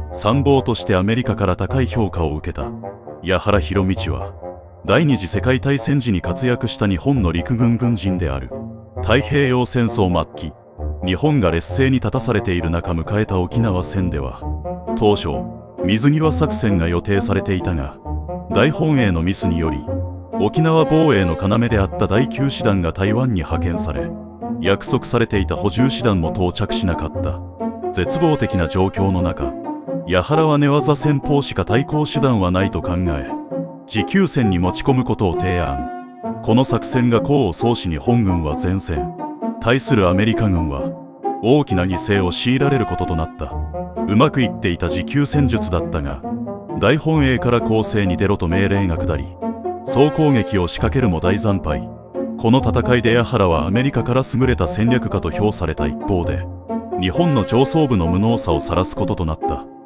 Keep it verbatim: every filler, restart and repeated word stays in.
参謀としてアメリカから高い評価を受けた矢原弘道は、第二次世界大戦時に活躍した日本の陸軍軍人である。太平洋戦争末期、日本が劣勢に立たされている中迎えた沖縄戦では、当初水際作戦が予定されていたが、大本営のミスにより沖縄防衛の要であっただいきゅう師団が台湾に派遣され、約束されていた補充師団も到着しなかった。絶望的な状況の中、矢原は寝技戦法しか対抗手段はないと考え、持久戦に持ち込むことを提案。この作戦が功を奏しに本軍は前線、対するアメリカ軍は大きな犠牲を強いられることとなった。うまくいっていた持久戦術だったが、大本営から攻勢に出ろと命令が下り、総攻撃を仕掛けるも大惨敗。この戦いで矢原はアメリカから優れた戦略家と評された一方で、日本の上層部の無能さを晒すこととなった。